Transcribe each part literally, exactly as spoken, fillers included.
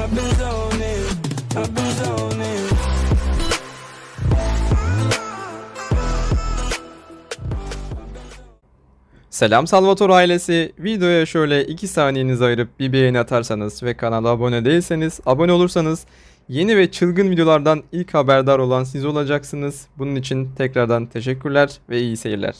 I've been zoning, I've been zoning. Selam Salvatore ailesi. Videoya şöyle iki saniyenizi ayırıp bir beğeni atarsanız ve kanala abone değilseniz abone olursanız yeni ve çılgın videolardan ilk haberdar olan siz olacaksınız. Bunun için tekrardan teşekkürler ve iyi seyirler.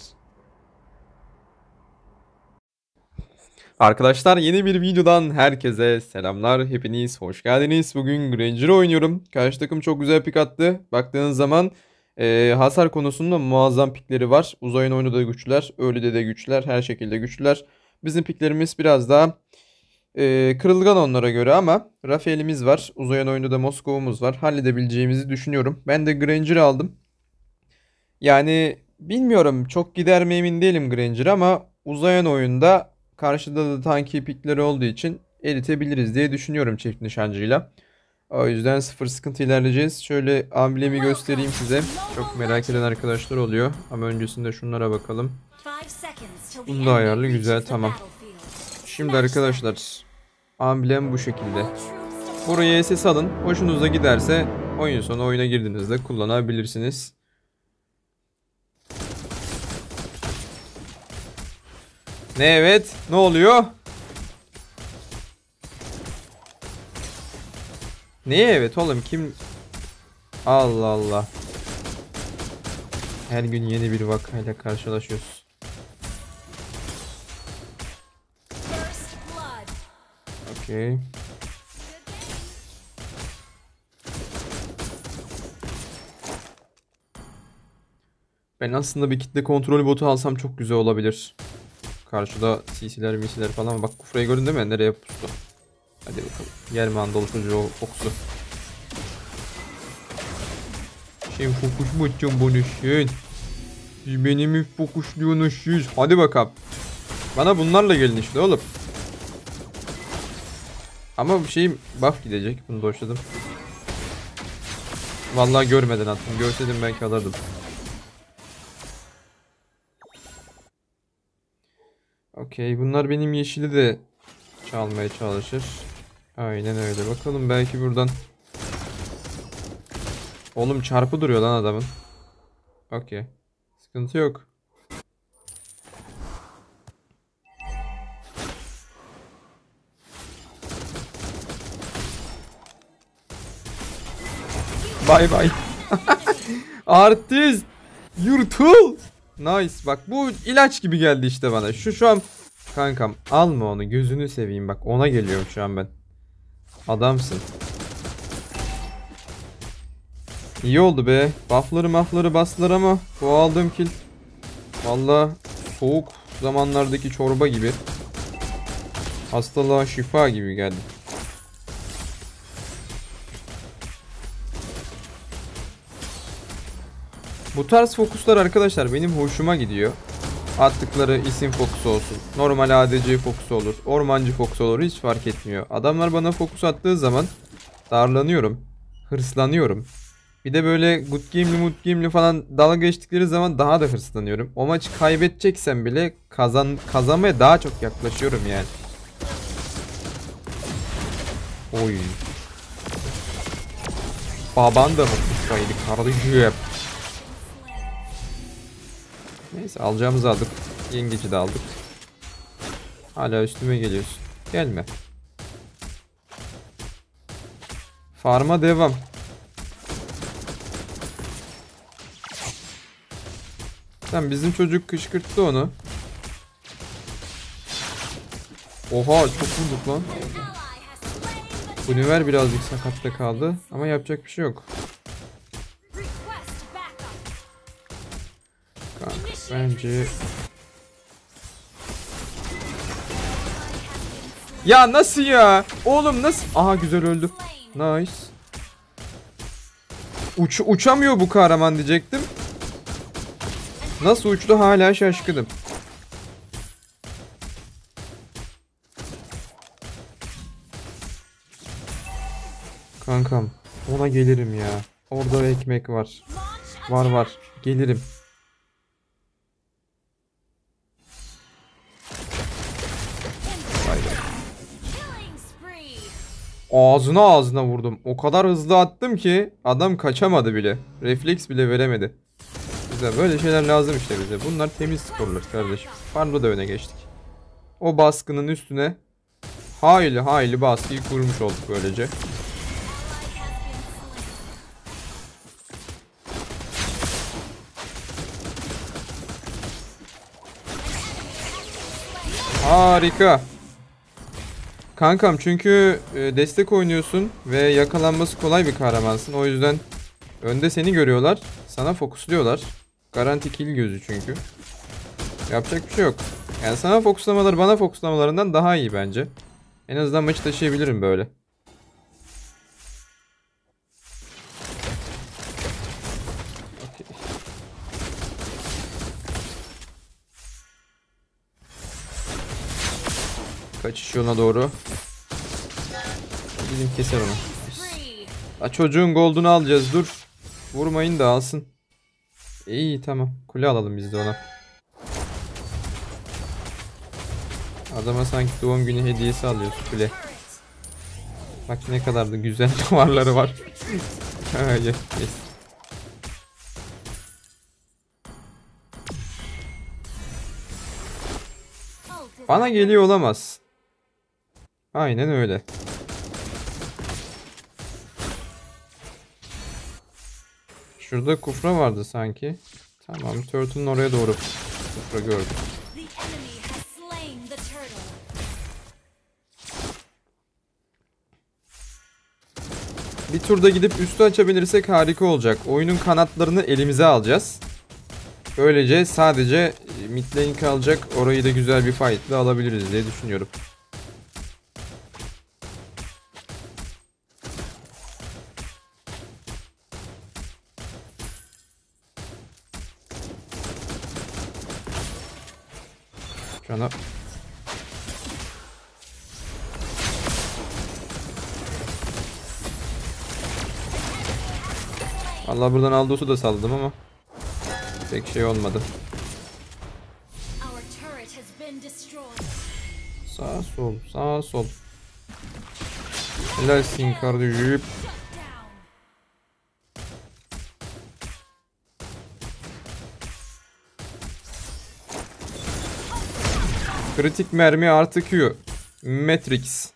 Arkadaşlar yeni bir videodan herkese selamlar. Hepiniz hoş geldiniz. Bugün Granger oynuyorum. Karşı takım çok güzel pik attı. Baktığınız zaman e, hasar konusunda muazzam pikleri var. Uzayın oyunu da güçlüler. Early'de de güçlüler. Her şekilde güçlüler. Bizim piklerimiz biraz daha e, kırılgan onlara göre ama Rafael'imiz var. Uzayın oyunu da Moskova'mız var. Halledebileceğimizi düşünüyorum. Ben de Granger'ı aldım. Yani bilmiyorum, çok gider mi emin değilim Granger ama uzayan oyunda karşıda da tanki pikleri olduğu için eritebiliriz diye düşünüyorum çift nişancıyla. O yüzden sıfır sıkıntı ilerleyeceğiz. Şöyle amblemi göstereyim size. Çok merak eden arkadaşlar oluyor. Ama öncesinde şunlara bakalım. Bunu da ayarlı, güzel, tamam. Şimdi arkadaşlar amblem bu şekilde. Buraya S S alın. Hoşunuza giderse oyun sonu oyuna girdiğinizde kullanabilirsiniz. Ne evet? Ne oluyor? Neye evet oğlum? Kim? Allah Allah. Her gün yeni bir vakayla karşılaşıyoruz. Okey. Ben aslında bir kitle kontrol botu alsam çok güzel olabilir. Karşıda C C'ler, M C'ler falan. Bak Kufra'yı gördün değil mi? Nereye pustu? Hadi bakalım. Yer mi Anadolu çocuğu fokusu? Sen fokus mu edeceksin bunu sen? Siz beni mi fokusluyorsunuz siz? Hadi bakalım. Bana bunlarla gelin işte oğlum. Ama bir şeyim buff gidecek. Bunu doşladım. Vallahi görmeden attım. Görseydim belki alırdım. Okey, bunlar benim yeşili de çalmaya çalışır. Aynen öyle. Bakalım belki buradan. Oğlum çarpı duruyor lan adamın. Okey. Sıkıntı yok. Bay bay. Artist. Yurtul. Nice. Bak bu ilaç gibi geldi işte bana. Şu şu an kankam alma onu, gözünü seveyim, bak ona geliyorum şu an ben. Adamsın. İyi oldu be. Buff'ları mafları bastılar ama bu aldığım kill valla soğuk zamanlardaki çorba gibi. Hastalığa şifa gibi geldi. Bu tarz fokuslar arkadaşlar benim hoşuma gidiyor. Attıkları isim fokusu olsun, normal A D C fokusu olur, ormancı fokusu olur, hiç fark etmiyor. Adamlar bana fokus attığı zaman darlanıyorum, hırslanıyorum. Bir de böyle good game'li mood game'li falan dalga geçtikleri zaman daha da hırslanıyorum. O maçı kaybedeceksem bile kazan kazanmaya daha çok yaklaşıyorum yani. Oy. Baban da mı kuşaydı kardeşim? Neyse, alacağımızı aldık. Yengeci de aldık. Hala üstüme geliyorsun. Gelme. Farm'a devam. Tamam, bizim çocuk kışkırttı onu. Oha, çok vurduk lan. Univer birazcık sakatta kaldı ama yapacak bir şey yok. Kanka bence... Ya nasıl ya? Oğlum nasıl? Aha, güzel öldü. Nice. Uç uçamıyor bu kahraman diyecektim. Nasıl uçtu hala şaşkınım. Kankam ona gelirim ya. Orada ekmek var. Var var. Gelirim. Ağzına ağzına vurdum. O kadar hızlı attım ki adam kaçamadı bile. Refleks bile veremedi. Güzel, böyle şeyler lazım işte bize. Bunlar temiz skorlar kardeşim. Farmda da öne geçtik. O baskının üstüne hayli hayli baskıyı kurmuş olduk böylece. Harika. Kankam, çünkü e, destek oynuyorsun ve yakalanması kolay bir kahramansın. O yüzden önde seni görüyorlar. Sana fokusluyorlar. Garanti kill gözü çünkü. Yapacak bir şey yok. Yani sana fokuslamaları bana fokuslamalarından daha iyi bence. En azından maçı taşıyabilirim böyle. Okay. Kaçış yoluna doğru. Bizim keser onu. A, çocuğun gold'unu alacağız, dur. Vurmayın da alsın. İyi, tamam. Kule alalım biz de ona. Adama sanki doğum günü hediyesi alıyorsun kule. Bak ne kadar da güzel duvarları var. yes, yes. Bana geliyor olamaz. Aynen öyle. Şurada kufra vardı sanki. Tamam, Turtle'ın oraya doğru kufra gördüm. Bir turda gidip üstü açabilirsek harika olacak. Oyunun kanatlarını elimize alacağız. Böylece sadece mid lane kalacak. Orayı da güzel bir fight ile alabiliriz diye düşünüyorum. Şuna. Allah, buradan Aldos'u da salladım ama pek şey olmadı. Sağ sol, sağ sol. Helalsin kardeşim. Kritik mermi artı Q. Matrix.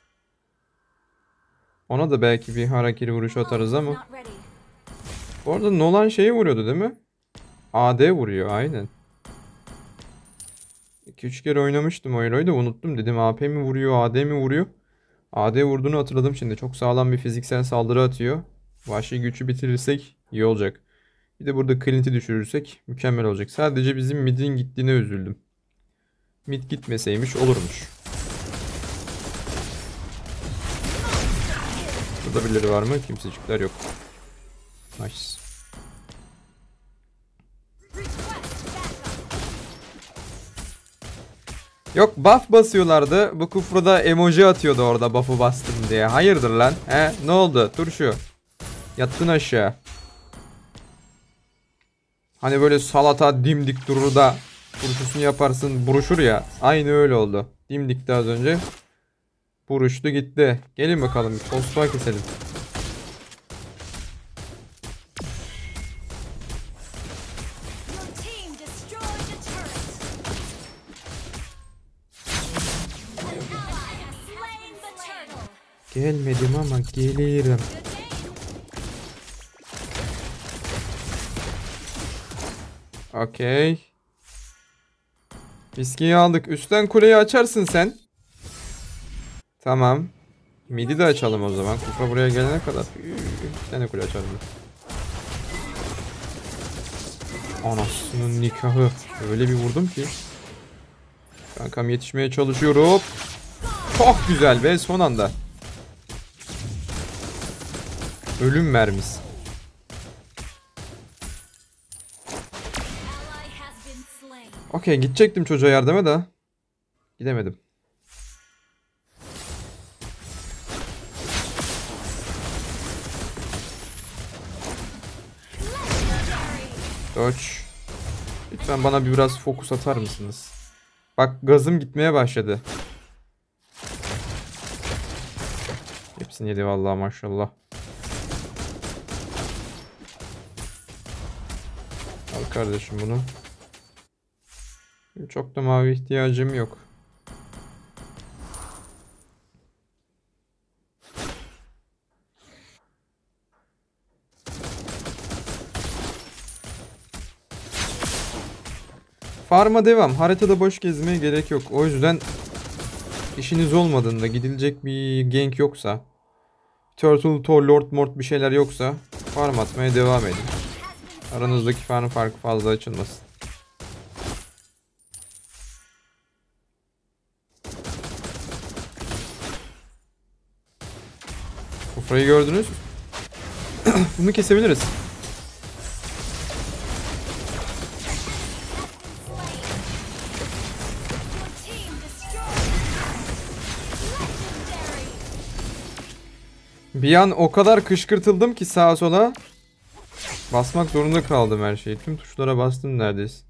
Ona da belki bir harakiri vuruş atarız ama. Bu arada Nolan şeyi vuruyordu değil mi? A D vuruyor aynen. iki üç kere oynamıştım o hero'yu da unuttum, dedim A P mi vuruyor, A D mi vuruyor? A D vurduğunu hatırladım şimdi. Çok sağlam bir fiziksel saldırı atıyor. Vahşi gücü bitirirsek iyi olacak. Bir de burada Clint'i düşürürsek mükemmel olacak. Sadece bizim mid'in gittiğine üzüldüm. Mid gitmeseymiş olurmuş. Burada birileri var mı? Kimsecikler yok. Nice. Yok, buff basıyorlardı. Bu kufrada emoji atıyordu orada buff'u bastım diye. Hayırdır lan? He? Ne oldu? Dur şu. Yattın aşağı. Hani böyle salata dimdik durur da buruşusunu yaparsın, buruşur ya. Aynı öyle oldu. Dimdikti az önce. Buruştu gitti. Gelin bakalım. Tosbağa keselim. Gelmedim ama gelirim. Okey. Viskiyi aldık. Üstten kuleyi açarsın sen. Tamam. Midi de açalım o zaman. Kupa buraya gelene kadar. Bir tane kule açalım. Anasının nikahı. Öyle bir vurdum ki. Kankam yetişmeye çalışıyorum. Çok güzel ve son anda. Ölüm mermisi. Okey, gidecektim çocuğa yardıma da. Gidemedim. Dodge. Lütfen bana biraz fokus atar mısınız? Bak, gazım gitmeye başladı. Hepsini yedi vallahi, maşallah. Al kardeşim bunu. Çok da mavi ihtiyacım yok. Farm'a devam. Haritada boş gezmeye gerek yok. O yüzden işiniz olmadığında, gidilecek bir gank yoksa, Turtle, Thor, Lord, Mort bir şeyler yoksa farm atmaya devam edin. Aranızdaki farm farkı fazla açılmasın. Kufrayı gördünüz. Bunu kesebiliriz. Bir an o kadar kışkırtıldım ki sağa sola. Basmak zorunda kaldım her şeyi. Tüm tuşlara bastım neredeyse.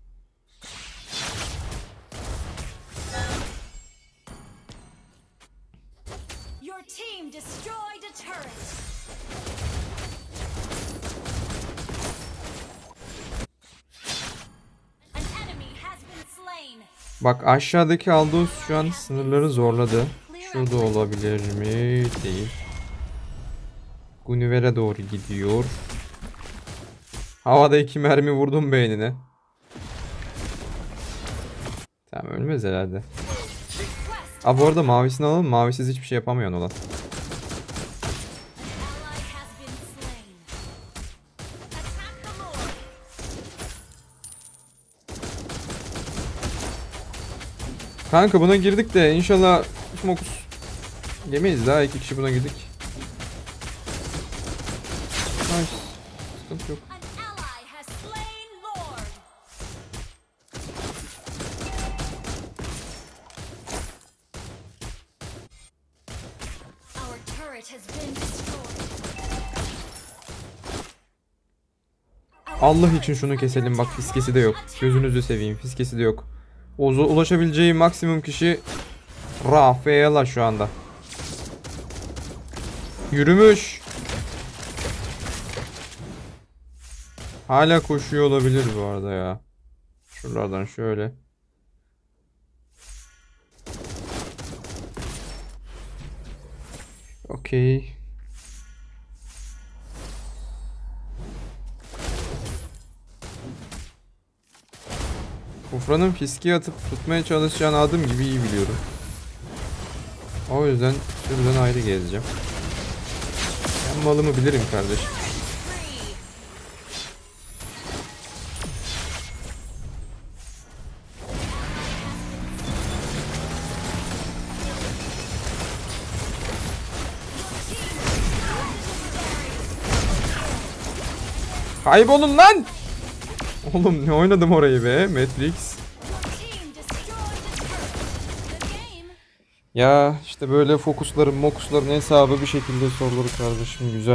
Bak aşağıdaki Aldous şu an sınırları zorladı. Şurada olabilir mi? Değil. Gunniver'e doğru gidiyor. Havada iki mermi vurdum beynine. Tamam, ölmez herhalde. Aa, bu arada mavisini alalım. Mavisiz hiçbir şey yapamıyor olan. Kanka buna girdik de inşallah mokus yemeyiz, daha iki kişi buna girdik. Nice. Sıkıntı yok. Allah için şunu keselim, bak fiskesi de yok. Gözünüzü seveyim, fiskesi de yok. Oza ulaşabileceği maksimum kişi Rafaela şu anda. Yürümüş. Hala koşuyor olabilir bu arada ya. Şuralardan şöyle. Okey. Kufranın fiski atıp tutmaya çalışacağını adım gibi iyi biliyorum. O yüzden şuradan ayrı gezeceğim. Ben malımı bilirim kardeşim. Kaybolun lan! Oğlum ne oynadım orayı be, Matrix. Ya işte böyle fokusların mokusların hesabı bir şekilde sorulur kardeşim, güzel.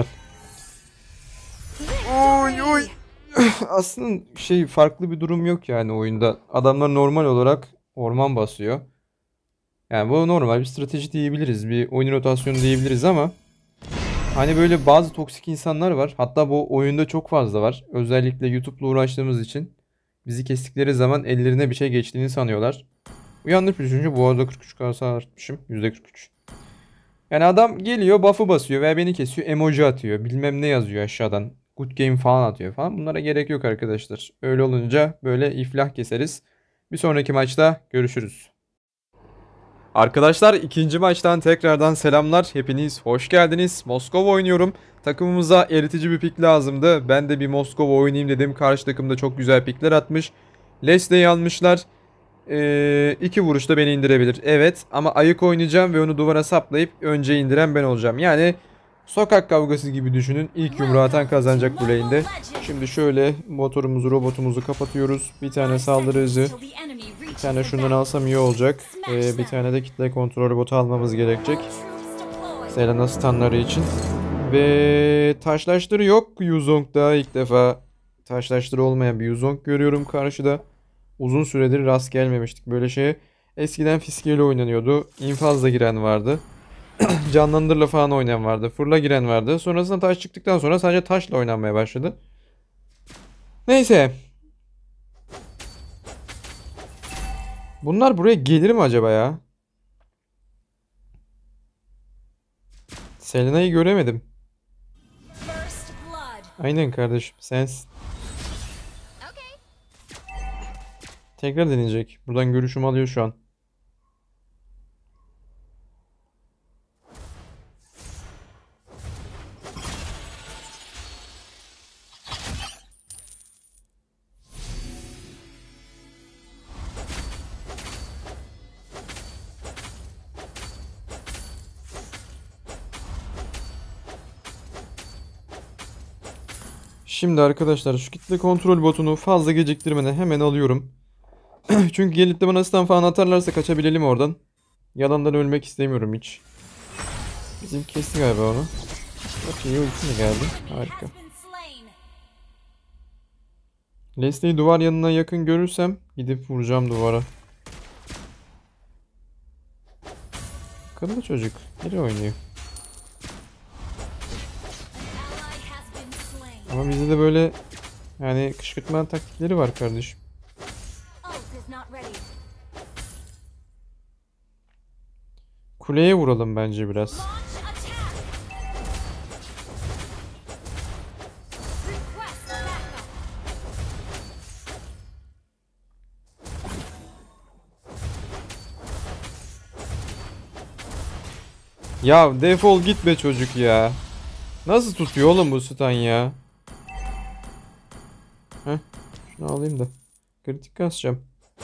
Oy oy. Aslında şey, farklı bir durum yok yani oyunda. Adamlar normal olarak orman basıyor. Yani bu normal bir strateji diyebiliriz. Bir oyun rotasyonu diyebiliriz ama hani böyle bazı toksik insanlar var. Hatta bu oyunda çok fazla var. Özellikle YouTube'la uğraştığımız için bizi kestikleri zaman ellerine bir şey geçtiğini sanıyorlar. Uyandık bir düşünce, bu arada kırk üç kasa artmışım. yüzde kırk üç. Yani adam geliyor, buff'ı basıyor veya beni kesiyor, emoji atıyor. Bilmem ne yazıyor aşağıdan. Good game falan atıyor falan. Bunlara gerek yok arkadaşlar. Öyle olunca böyle iflah keseriz. Bir sonraki maçta görüşürüz. Arkadaşlar ikinci maçtan tekrardan selamlar. Hepiniz hoş geldiniz. Moskova oynuyorum. Takımımıza eritici bir pik lazımdı. Ben de bir Moskova oynayayım dedim. Karşı takımda çok güzel pikler atmış. Leslie'yi almışlar. Ee, iki vuruşta beni indirebilir. Evet, ama ayık oynayacağım ve onu duvara saplayıp önce indiren ben olacağım. Yani sokak kavgası gibi düşünün. İlk yumruğu atan kazanacak bu lane'de. Şimdi şöyle motorumuzu, robotumuzu kapatıyoruz. Bir tane saldırı hızı. Bir tane şundan alsam iyi olacak. Ee, bir tane de kitle kontrol robotu almamız gerekecek. Selena stunları için. Ve taşlaştırı yok Yuzong'da. İlk defa taşlaştırı olmayan bir Yuzong görüyorum karşıda. Uzun süredir rast gelmemiştik böyle şeye. Eskiden fiskeyle oynanıyordu. İnfazla giren vardı. Canlandırla falan oynayan vardı. Fırla giren vardı. Sonrasında taş çıktıktan sonra sadece taşla oynanmaya başladı. Neyse. Bunlar buraya gelir mi acaba ya? Selena'yı göremedim. Aynen kardeşim, sensin. Tekrar deneyecek. Buradan görüşüm alıyor şu an. Şimdi arkadaşlar şu kitle kontrol botunu fazla geciktirmeden hemen alıyorum. Çünkü gelip de bana stun falan atarlarsa kaçabilelim oradan. Yalandan ölmek istemiyorum hiç. Bizim kesti galiba onu. Okey, ulti mi geldi? Harika. Leslie'yi duvar yanına yakın görürsem gidip vuracağım duvara. Akıllı çocuk. Biri oynuyor. Ama bizde de böyle yani kışkırtma taktikleri var kardeşim. Kuleye vuralım bence biraz. Ya defol git be çocuk ya. Nasıl tutuyor oğlum bu stun ya? Heh, şunu alayım da. Kritik kasacağım.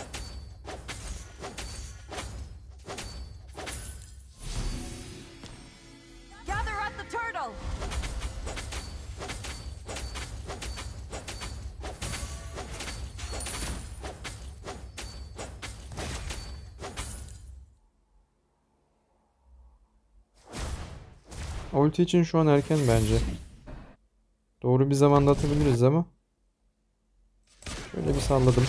Ulti için şu an erken bence. Doğru bir zamanda atabiliriz ama. Şöyle bir salladım.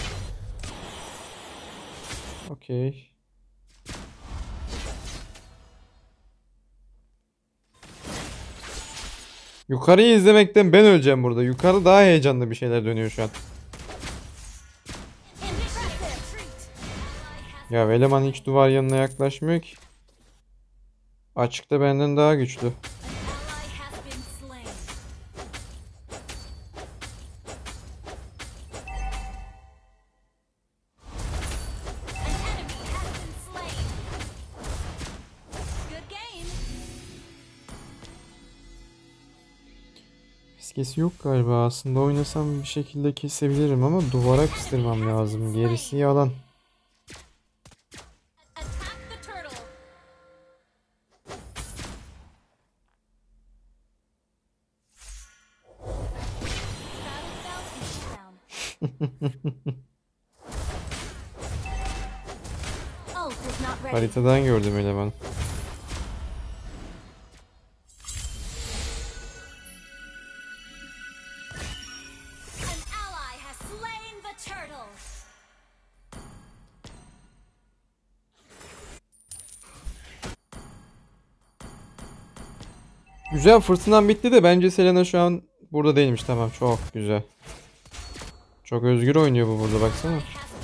Okey. Yukarıyı izlemekten ben öleceğim burada. Yukarı daha heyecanlı bir şeyler dönüyor şu an. Ya eleman hiç duvar yanına yaklaşmıyor ki. Açıkta benden daha güçlü. Fiskesi yok galiba. Aslında oynasam bir şekilde kesebilirim ama duvara kıstırmam lazım. Gerisi yalan. Haritadan gördüm eleman. Güzel, fırtınam bitti de bence Selena şu an burada değilmiş. Tamam, çok güzel. Çok özgür oynuyor bu burada, baksana.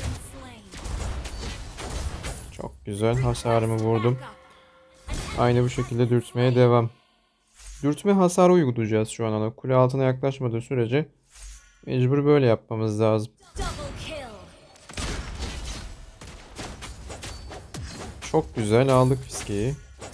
Çok güzel, hasarımı vurdum. Aynı bu şekilde dürtmeye devam. Dürtme hasarı uygulayacağız şu an ona. Kule altına yaklaşmadığı sürece mecbur böyle yapmamız lazım. Çok güzel aldık fiskeyi.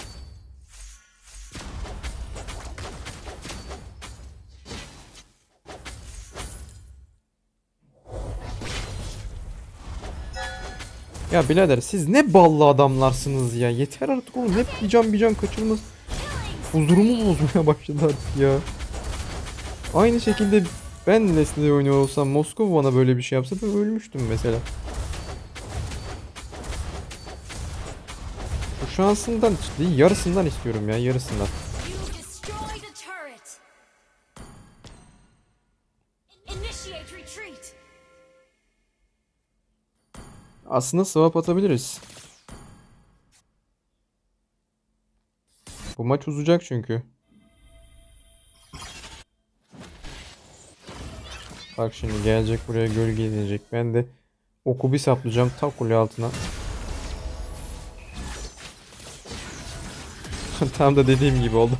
Ya birader, siz ne ballı adamlarsınız ya. Yeter artık oğlum. Hep bir can bir can kaçırmaz. Huzurumu bozmaya başladı artık ya. Aynı şekilde ben Leslie'de oynuyor olsam, Moskova bana böyle bir şey yapsa ben ölmüştüm mesela. Bu şansından değil, yarısından istiyorum ya, yarısından. Aslında swap atabiliriz. Bu maç uzayacak çünkü. Bak şimdi gelecek buraya, gölge edecek. Ben de oku bir saplayacağım ta kule altına. Tam da dediğim gibi oldu.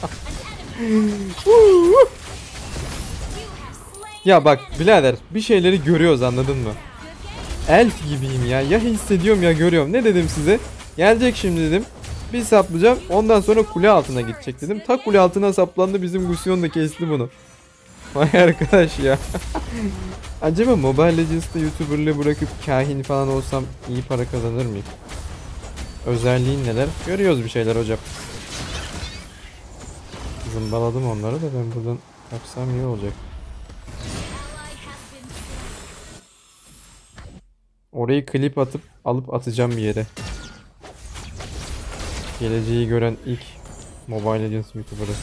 Ya bak birader, bir şeyleri görüyoruz, anladın mı? Elf gibiyim ya. Ya hissediyorum ya görüyorum. Ne dedim size? Gelecek şimdi dedim. Bir saplayacağım. Ondan sonra kule altına gidecek dedim. Ta kule altına saplandı. Bizim Gusion da kesti bunu. Vay arkadaş ya. Acaba Mobile Legends'ta YouTuber'lığı bırakıp kahin falan olsam iyi para kazanır mıyım? Özelliğin neler? Görüyoruz bir şeyler hocam. Zımbaladım onları da, ben buradan kaçsam iyi olacak. Orayı klip atıp alıp atacağım bir yere. Geleceği gören ilk Mobile Legends YouTuber'ı.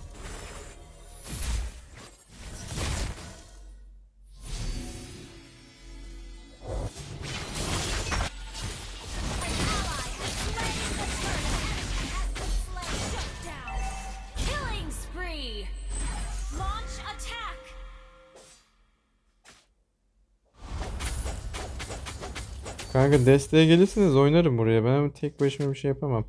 Kanka desteğe gelirseniz oynarım buraya. Ben tek başıma bir şey yapamam.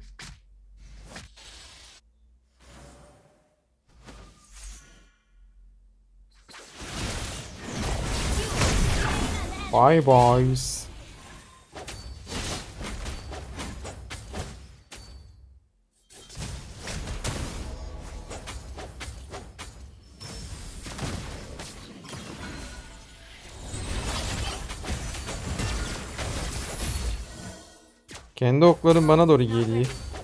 Bye boys. Kendi oklarım bana doğru geliyor.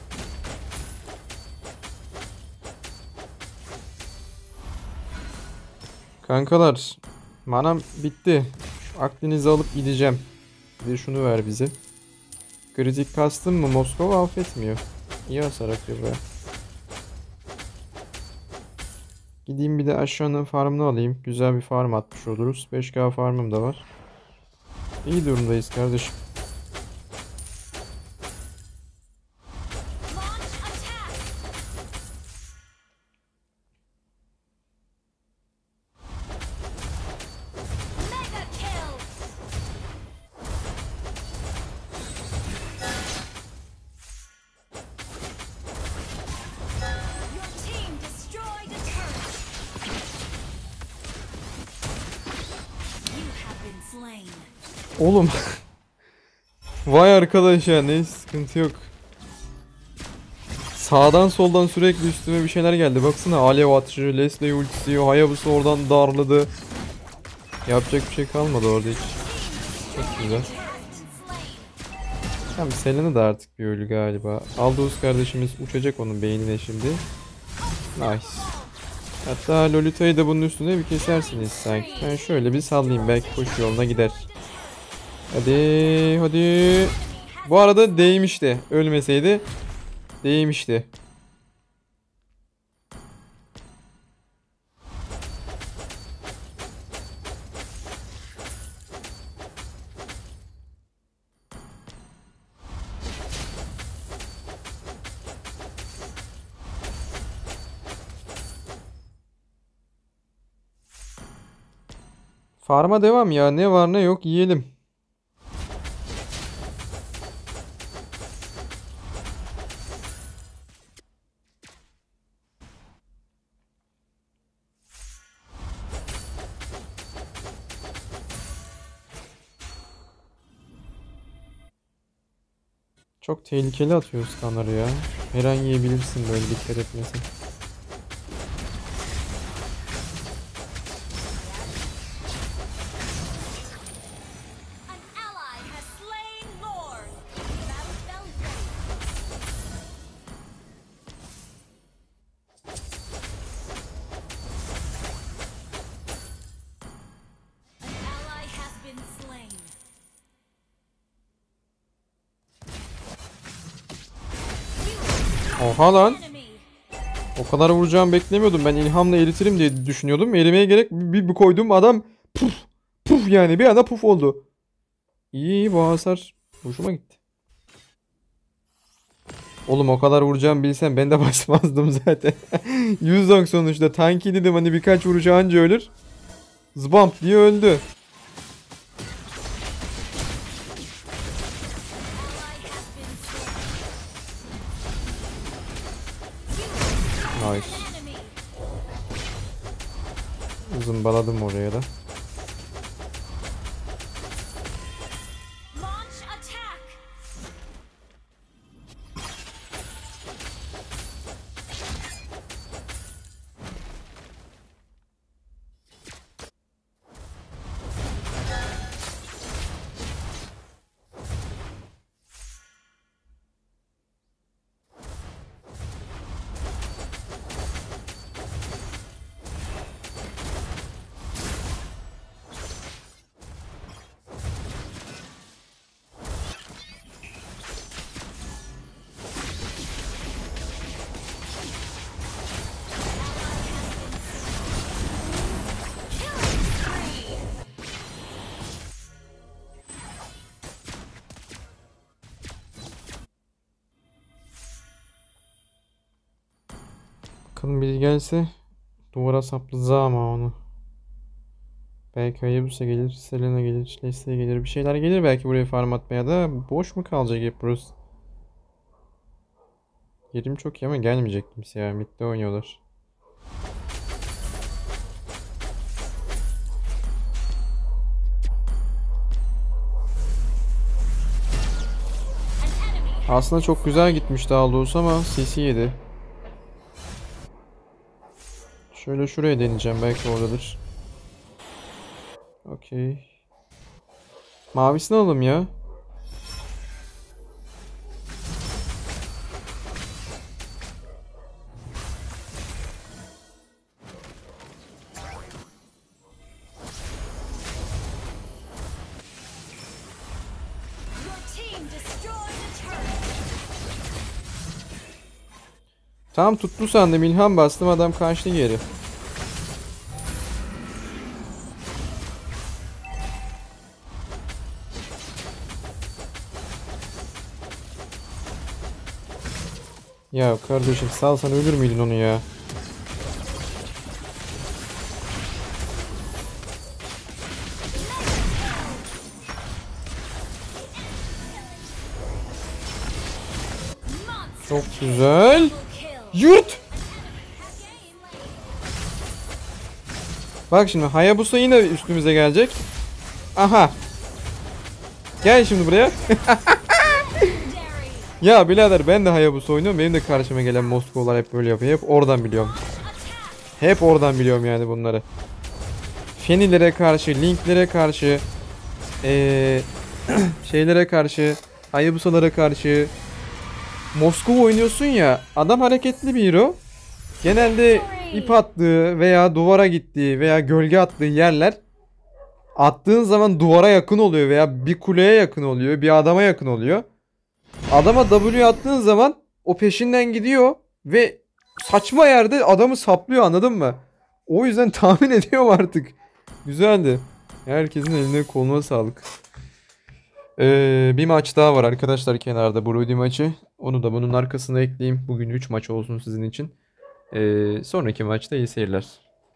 Kankalar, manam bitti. Şu Akdeniz'i alıp gideceğim. Bir de şunu ver bize. Kritik kastım mı? Moskova affetmiyor. İyi hasar atıyor be. Gideyim bir de aşağının farmını alayım. Güzel bir farm atmış oluruz. beş K farmım da var. İyi durumdayız kardeşim. Oğlum. Vay arkadaş ya, ne sıkıntı yok. Sağdan soldan sürekli üstüme bir şeyler geldi. Baksana, alev atıcı, Leslie ultisi, Hayabusa oradan darladı. Yapacak bir şey kalmadı orada hiç. Çok güzel. Tamam, Selena da artık bir ölü galiba. Aldous kardeşimiz uçacak onun beynine şimdi. Nice. Hatta Lolita'yı da bunun üstüne bir kesersiniz sanki. Ben şöyle bir sallayayım, belki koşu yoluna gider. Hadi hadi. Bu arada değmişti. Ölmeseydi değmişti. Farma devam ya. Ne var ne yok yiyelim. Çok tehlikeli atıyor stunları ya. Her an yiyebilirsin böyle dikkat etmesin. Oha lan. O kadar vuracağımı beklemiyordum. Ben ilhamla eritirim diye düşünüyordum. Erimeye gerek bir, bir koydum, adam puf puf, yani bir anda puf oldu. İyi, iyi bu hasar hoşuma gitti. Oğlum o kadar vuracağımı bilsem ben de basmazdım zaten. yüz dok sonuçta. Tanki dedim hani birkaç vuruşa anca ölür. Zbamp diye öldü. Nice. Zımbaladım oraya da. Bakalım biri gelse duvara saplaza ama onu. Belki Hayabusa gelir, Selena gelir, Leslie gelir, bir şeyler gelir belki buraya farm atmaya da boş mu kalacak hep burası? Yerim çok iyi ama gelmeyecek kimse ya. Mid'de oynuyorlar. Aslında çok güzel gitmişti Aldous ama C C yedi. Şöyle şuraya deneyeceğim. Belki oradadır. Okey. Mavisini alalım ya. Tam tuttu sandım. İlham bastım. Adam kaçtı geri. Ya kardeşim salsan ölür müydün onu ya? Çok güzel. Yurt. Bak şimdi Hayabusa yine üstümüze gelecek. Aha. Gel şimdi buraya. Ya birader ben de Hayabusa oynuyorum. Benim de karşıma gelen Moskovalar hep böyle yapıyor. Hep oradan biliyorum. Hep oradan biliyorum yani bunları. Fenilere karşı, Linklere karşı, ee, şeylere karşı, Hayabusalara karşı. Moskova oynuyorsun ya. Adam hareketli bir hero. Genelde ip attığı veya duvara gittiği veya gölge attığı yerler attığın zaman duvara yakın oluyor veya bir kuleye yakın oluyor, bir adama yakın oluyor. Adama W attığın zaman o peşinden gidiyor ve saçma yerde adamı saplıyor, anladın mı? O yüzden tahmin ediyorum artık. Güzeldi. Herkesin eline koluna sağlık. Ee, bir maç daha var arkadaşlar kenarda, Brody maçı. Onu da bunun arkasına ekleyeyim. Bugün üç maç olsun sizin için. Ee, sonraki maçta iyi seyirler.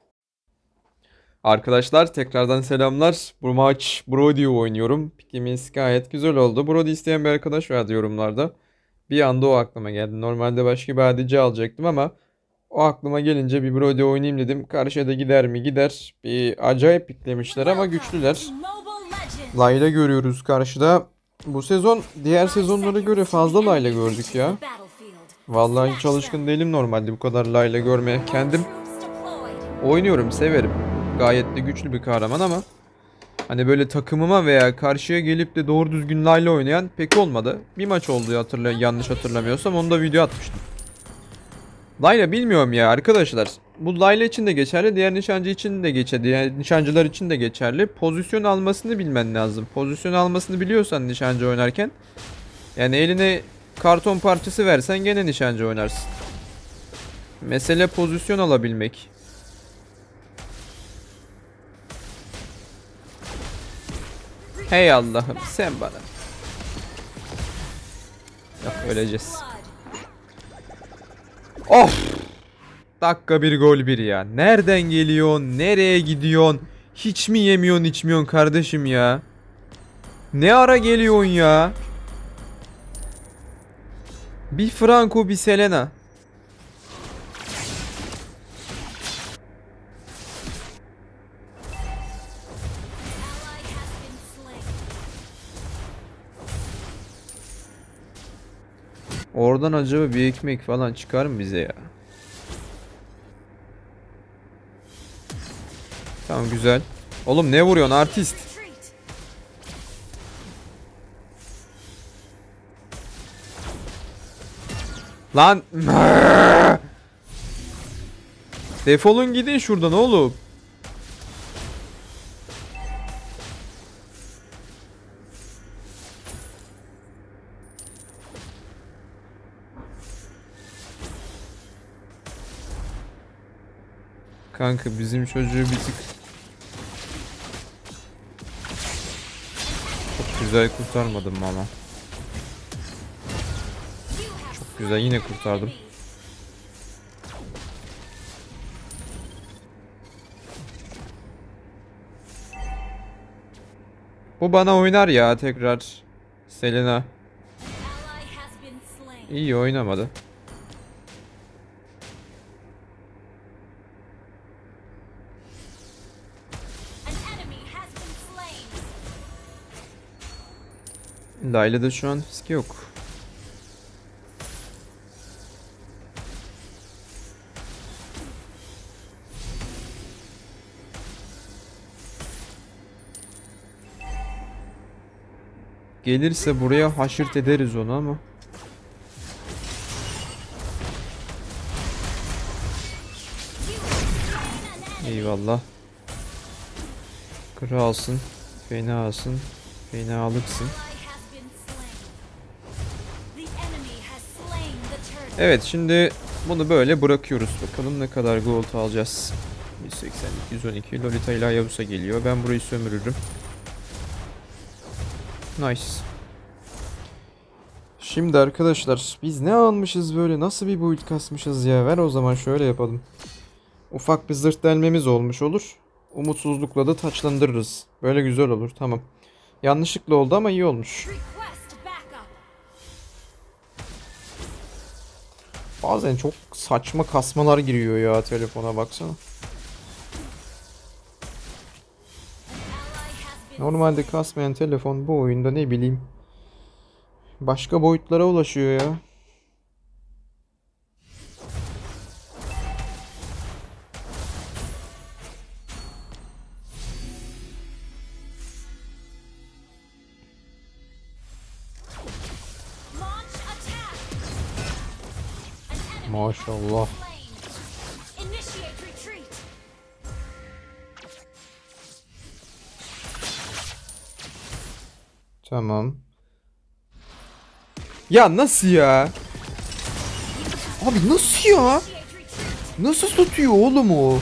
Arkadaşlar tekrardan selamlar. Bu maç Brody'yi oynuyorum. Pikimiz gayet güzel oldu. Brody isteyen bir arkadaş vardı yorumlarda. Bir anda o aklıma geldi. Normalde başka bir A D C alacaktım ama o aklıma gelince bir Brody oynayayım dedim. Karşıya gider mi? Gider. Bir acayip piklemişler ama güçlüler. Layla görüyoruz karşıda. Bu sezon diğer sezonlara göre fazla Layla gördük ya. Vallahi hiç alışkın değilim normalde bu kadar Layla görmeye. Kendim oynuyorum, severim. Gayet de güçlü bir kahraman ama hani böyle takımıma veya karşıya gelip de doğru düzgün Layla oynayan pek olmadı. Bir maç oldu hatırla yanlış hatırlamıyorsam, onu da video atmıştım. Layla bilmiyorum ya arkadaşlar. Bu Layla için de geçerli, diğer nişancı için de geçerli, diğer nişancılar için de geçerli. Pozisyon almasını bilmen lazım. Pozisyon almasını biliyorsan nişancı oynarken, yani eline karton parçası versen gene nişancı oynarsın. Mesele pozisyon alabilmek. Hey Allah'ım sen bana. Yok, öleceğiz. Of! Dakika bir gol bir ya. Nereden geliyorsun? Nereye gidiyorsun? Hiç mi yemiyorsun içmiyorsun kardeşim ya? Ne ara geliyorsun ya? Bir Franco bir Selena. Oradan acaba bir ekmek falan çıkar mı bize ya? Tamam güzel. Oğlum ne vuruyorsun artist? Lan. Defolun gidin şuradan oğlum. Kanka bizim çocuğu bir tık çok güzel kurtarmadım mı ama? Çok güzel yine kurtardım. Bu bana oynar ya tekrar. Selena. İyi oynamadı. Layla'da şu an riski yok. Gelirse buraya haşırt ederiz onu ama. Eyvallah. Kralsın. Fenasın. Fenalıksın. Evet şimdi bunu böyle bırakıyoruz. Bakalım ne kadar gold alacağız. yüz seksen iki yüz on iki Lolita ile Hayabusa geliyor. Ben burayı sömürürüm. Nice. Şimdi arkadaşlar biz ne almışız böyle, nasıl bir build kasmışız ya. Ver o zaman şöyle yapalım. Ufak bir zırh delmemiz olmuş olur. Umutsuzlukla da taçlandırırız. Böyle güzel olur, tamam. Yanlışlıkla oldu ama iyi olmuş. Bazen çok saçma kasmalar giriyor ya telefona, baksana. Normalde kasmayan telefon bu oyunda ne bileyim başka boyutlara ulaşıyor ya. Maşallah. Tamam. Ya nasıl ya? Abi nasıl ya? Nasıl tutuyor oğlum o?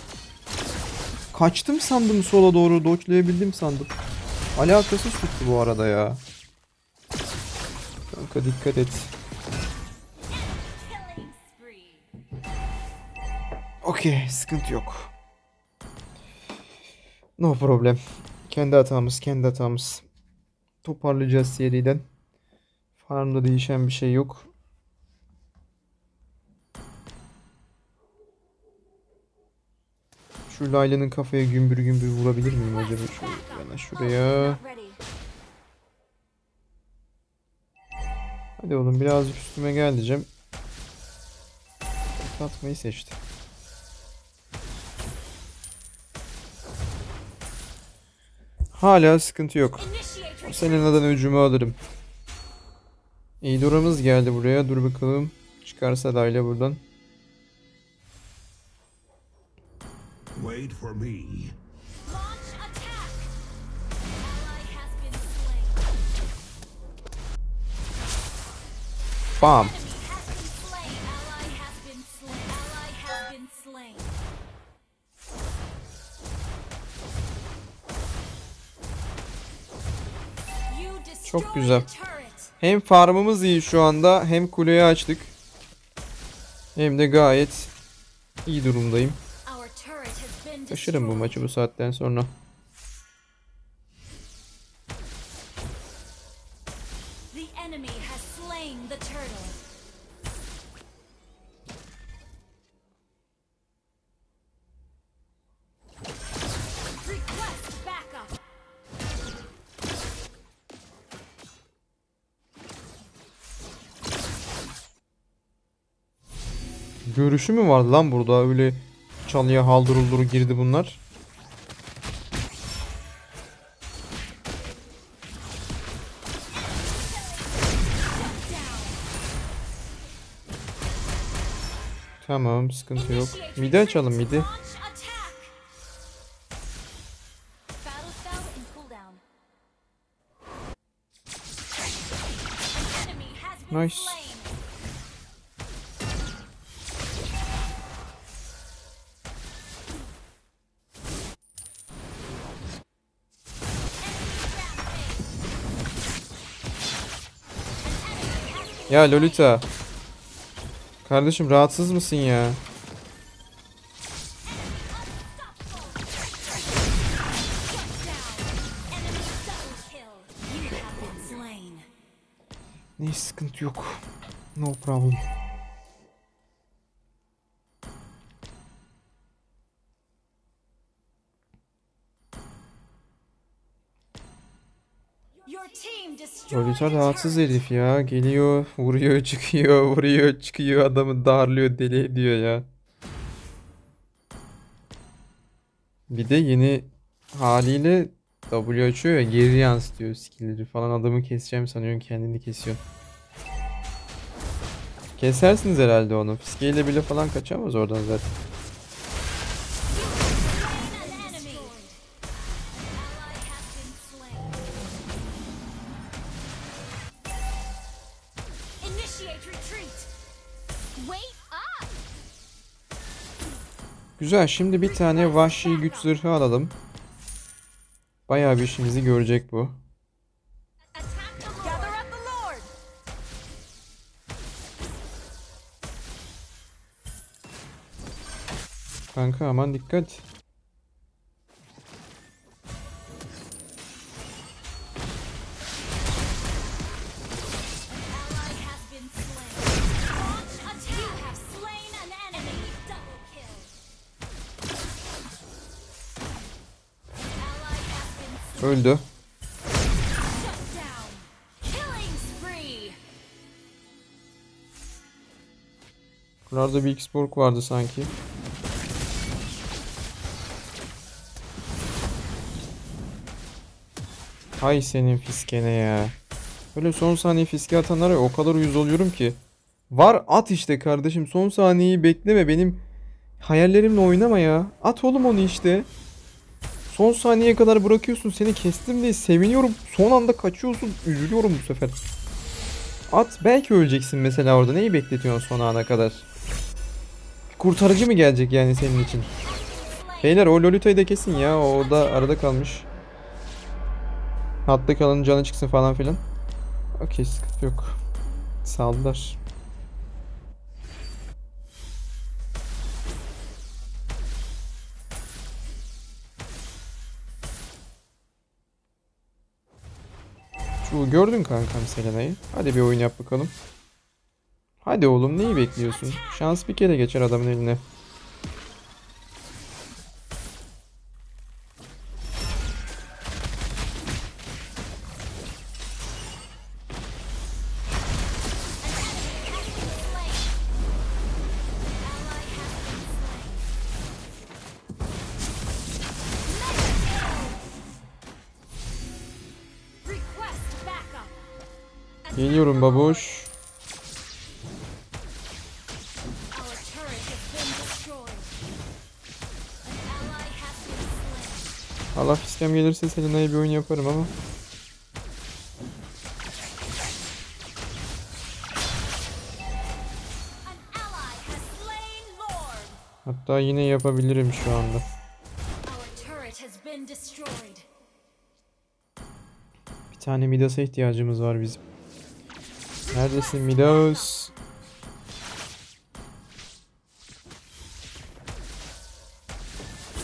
Kaçtım sandım sola doğru, dodge'layabildim sandım. Alakasız tuttu bu arada ya. Kanka dikkat et. Okey, sıkıntı yok. No problem. Kendi hatamız, kendi hatamız. Toparlayacağız seriden. Farmda değişen bir şey yok. Şu Layla'nın kafaya gümbür gümbür vurabilir miyim acaba? Şöyle yana şuraya. Hadi oğlum birazcık üstüme gel diyeceğim. Atmayı seçti. Hala sıkıntı yok. Senin adına öcümü alırım. İyi duramız geldi buraya. Dur bakalım. Çıkarsa Layla buradan. Wait for me. Bam. Çok güzel. Hem farmımız iyi şu anda, hem kuleyi açtık. Hem de gayet iyi durumdayım. Our turret has been Taşırım bu destroyed. maçı bu saatten sonra. The enemy has slain the turtle. Request backup. Görüşü mü vardı lan burada? Öyle çalıya haldır uldur girdi bunlar. Tamam, sıkıntı yok. Midi açalım midi. Launch attack. Battle spell in cooldown. An enemy has been Nice. slain. Ya Lolita. Kardeşim rahatsız mısın ya? Enemy double kill. You have been slain. Ne sıkıntı yok. No problem. Your team destroyed Lolita a rahatsız turret. herif ya. Geliyor, vuruyor, çıkıyor, vuruyor, çıkıyor. Adamı darlıyor, deli ediyor ya. Bir de yeni haliyle W açıyor ya, geri yansıtıyor skill'leri falan. Adamı keseceğim sanıyorsun, kendini kesiyorsun. Kesersiniz herhalde onu. Fiskeyle bile falan kaçamaz oradan zaten. Slain an enemy. An ally has been slain. Initiate retreat. Wait up. Güzel, şimdi bir tane vahşi güç zırhı alalım. Bayağı bir işimizi görecek bu. Attack the Lord. Gather up the Lord. Kanka aman dikkat. Ally has been slain. Launch attack. You have slain an enemy. Double kill. Ally has been slain. Öldü. Shut down. Killing spree. Buralarda bir X-Borg vardı sanki. Hay senin fiskene ya. Böyle son saniye fiske atanlara o kadar uyuz oluyorum ki. Var at işte kardeşim. Son saniyeyi bekleme. Benim hayallerimle oynama ya. At oğlum onu işte. Son saniyeye kadar bırakıyorsun. Seni kestim diye seviniyorum. Son anda kaçıyorsun. Üzülüyorum bu sefer. At. Belki öleceksin mesela orada. Neyi bekletiyorsun son ana kadar? Kurtarıcı mı gelecek yani senin için? Beyler o Lolita'yı da kesin ya. O da arada kalmış. Hatta kalın canı çıksın falan filan. Okey, sıkıntı yok. Saldılar. Şu gördün kankam Selena'yı. Hadi bir oyun yap bakalım. Hadi oğlum, neyi bekliyorsun? Şans bir kere geçer adamın eline. Request backup. Geliyorum babuş. Our turret has been destroyed. An ally has been slain. Allah fiskem gelirse Selena'ya bir oyun yaparım ama. An ally has slain Lord. Hatta yine yapabilirim şu anda. Our turret has been destroyed. Bir tane Midas'a ihtiyacımız var bizim. Neredesin Midas?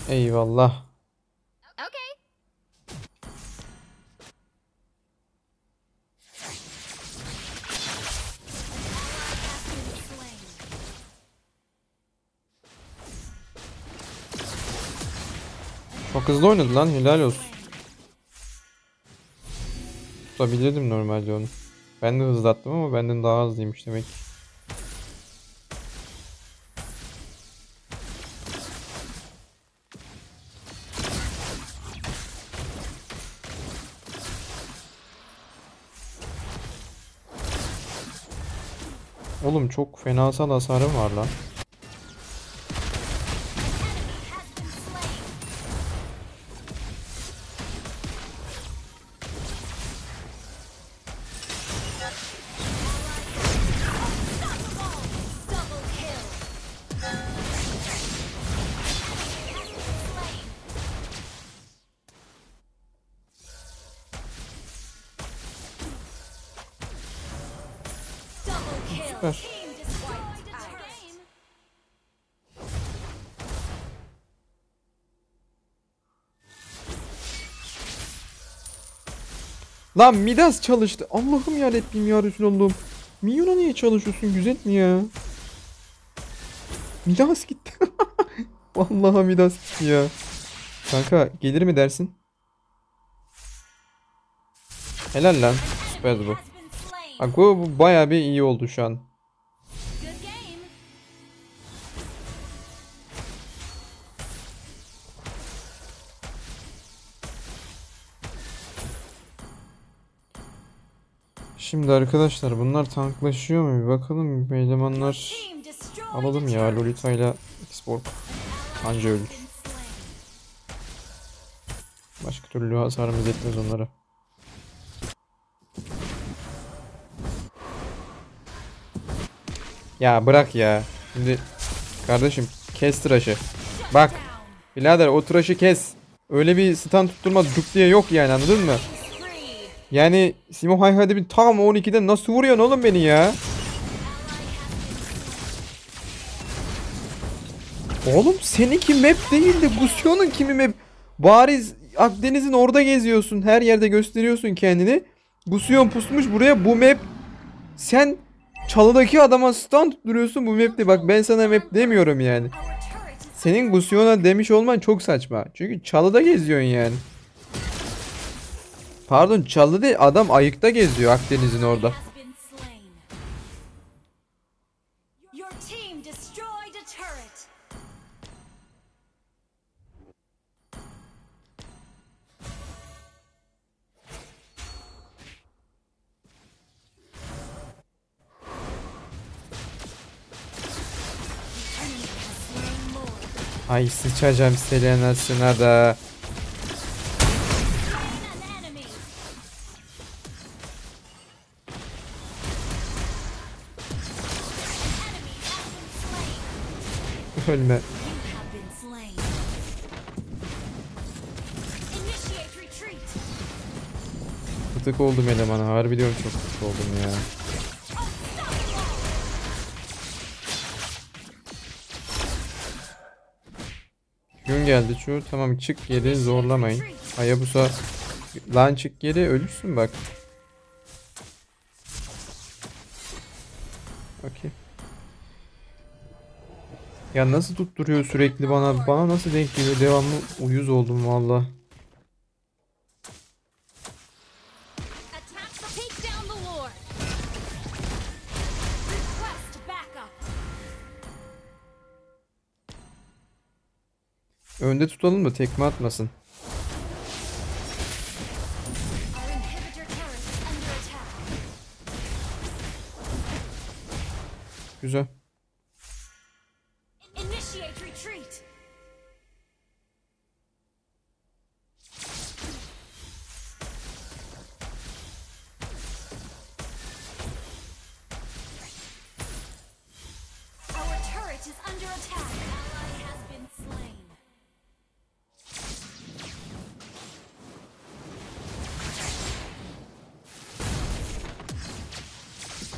Eyvallah. Okay. Çok hızlı oynadı lan, helal olsun. Tutabilirdim normalde onu. Ben de hızlattım ama benden daha hızlıymış demek ki. Oğlum çok fenasal hasarım var lan. Double kill. Double kill. Süper. Team destroyed a turret. Lan Midas çalıştı. Allah'ım yarabbim ya Resulallah'ım. Minyona niye çalışıyorsun, güzel mi ya? Midas gitti. Vallahi Midas gitti ya. Kanka gelir mi dersin? Helal lan. Süper bu. Has been slain. Bak bu, bu bayağı bir iyi oldu şu an. Good game. Şimdi arkadaşlar bunlar tanklaşıyor mu? Bir bakalım. Bir elemanlar Team destroyed alalım a ya. turret. Lolita ile Xborg anca ölür. Been slain. Başka türlü hasarımız etmez onlara. Ya bırak ya. Şimdi kardeşim kes tıraşı. Bak birader, o tıraşı kes. Öyle bir stun tutturma cuk diye yok yani, anladın mı? Free. Yani Simo Hayhadi bir tam on ikide nasıl vuruyorsun oğlum beni ya? Oğlum seninki map değildi. Gusion'un kimi map? Bariz Akdeniz'in orada geziyorsun. Her yerde gösteriyorsun kendini. Gusion pusmuş buraya, bu map. Sen çalıdaki adama stun tutturuyorsun bu map'te. Bak ben sana map demiyorum yani. Our turret is Senin Gusion'a demiş olman çok saçma. Çünkü çalıda geziyorsun yani. Pardon, çalı değil, adam ayıkta geziyor Akdeniz'in orada. has been slain. Your team destroyed a turret. The enemy has slain more. Ay sıçacağım Selena'sına da. Slain an enemy. Enemy has been slain. Ölme. You have been slain. Initiate retreat. Fıtık oldum elemana. Harbi diyorum, çok fıtık oldum ya. Gün geldi şu. Tamam çık geri, zorlamayın. Hayabusa lan çık geri, ölürsün bak. Okey. Ya nasıl tutturuyor sürekli bana? Bana nasıl denk geliyor? Devamlı uyuz oldum valla. Attack the take down the lord. Request backup. Önde tutalım da tekme atmasın. Our inhibitor turret is under attack. Güzel. Initiate retreat. Our turret is under attack. Ally has been slain.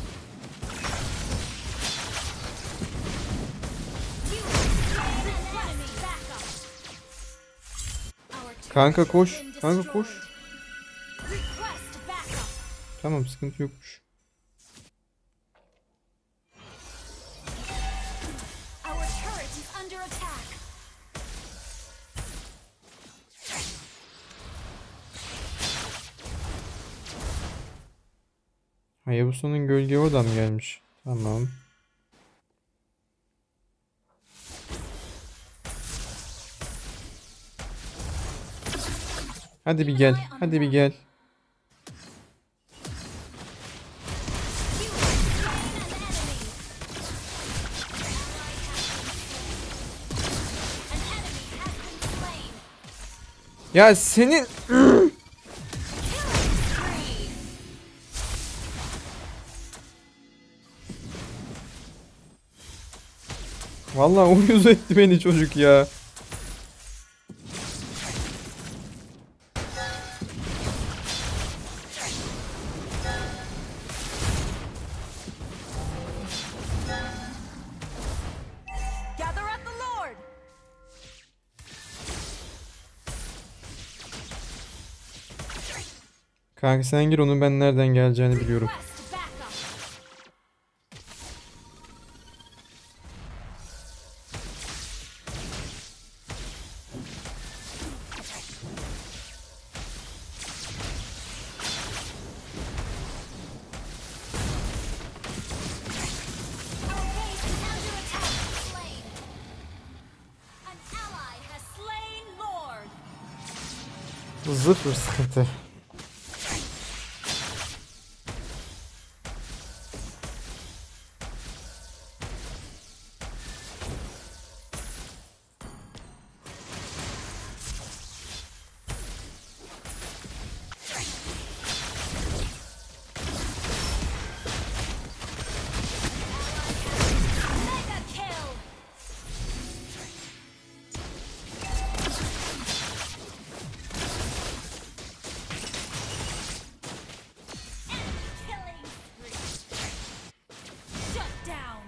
You have slain an enemy. Kanka koş. Kanka koş. Request backup. Tamam, sıkıntı yokmuş. Our turret is under attack. Hayabusa'nın gölge oradan mı gelmiş? Tamam. Hadi bir gel. Hadi bir gel. You have slain an enemy. An enemy has been slain. Ya senin... Killing spree. Vallahi uyuz etti beni çocuk ya. Gather at the Lord. Kanka sen gir, onun ben nereden geleceğini biliyorum. Request backup. Our base is under attack. Slain. An ally has slain Lord. Sıfır sıkıntı. Mega kill. Enemy killing spree. Shut down.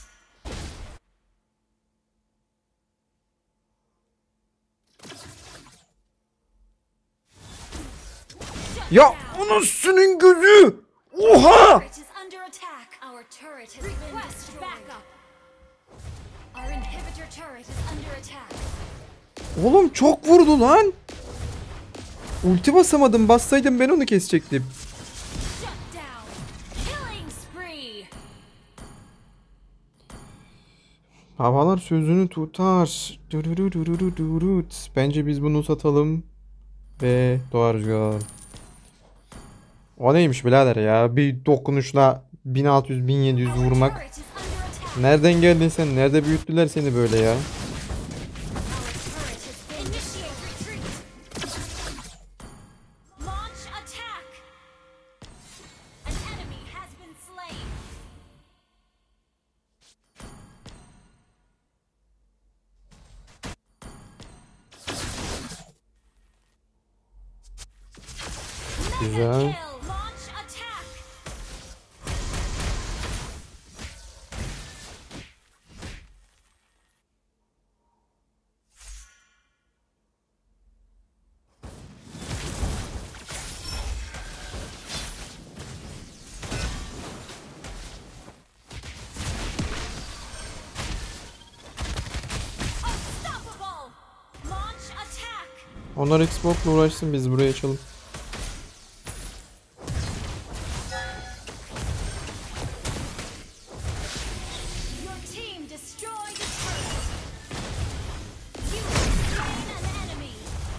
Shut Ya down. anasının gözü! Oha! Turret is under attack. Our turret has been destroyed. Backup. Our inhibitor turret is under attack. Oğlum çok vurdu lan. Ulti basamadım. Bassaydım ben onu kesecektim. Shut down. Killing spree. Havalar sözünü tutar. Dururururururut. Bence biz bunu satalım. Ve doğa rüzgarı alalım. O neymiş birader ya? Bir dokunuşla bin altı yüz bin yedi yüz Our vurmak. turret is under attack. Nereden geldin sen? Nerede büyüttüler seni böyle ya? Our turret has been initiate retreat. Launch attack. An enemy has been slain. Güzel. Mega kill. Launch attack. Unstoppable. Launch attack. Onlar Xbox'la uğraşsın, biz buraya açalım. Your team destroyed a turret. You have slain an enemy.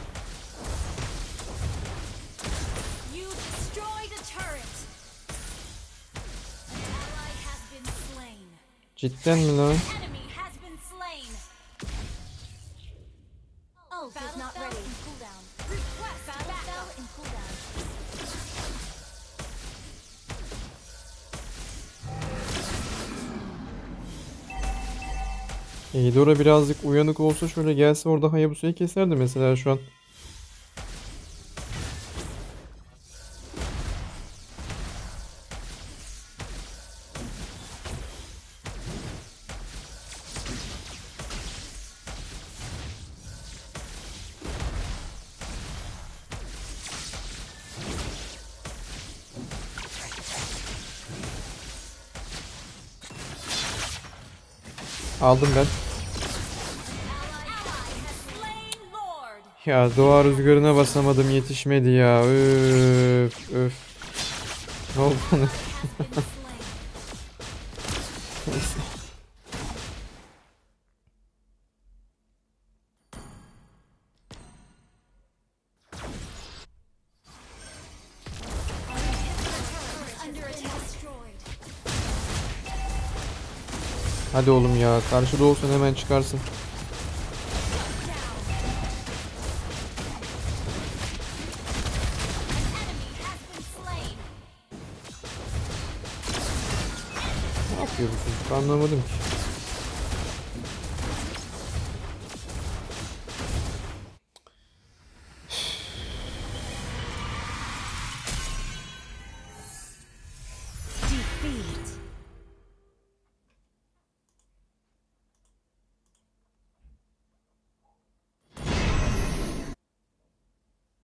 You destroyed a turret. An ally has been slain. Cidden mi lan? Enemy has been slain. Ult is not ready. Cooldown. Request backup in cooldown. Eidora birazcık uyanık olsa şöyle gelse orada Hayabusa'yı keserdi mesela şu an. Aldım ben. Ally has slain Lord. Ya doğa rüzgarına basamadım, yetişmedi ya. Öf öf. Ne oldu bana? Has been slain. Neyse. Under attack. Destroyed. Hadi oğlum ya, karşıda olsun hemen çıkarsın. Enemy has been slain. Ne yapıyor bu çocuk, anlamadım ki.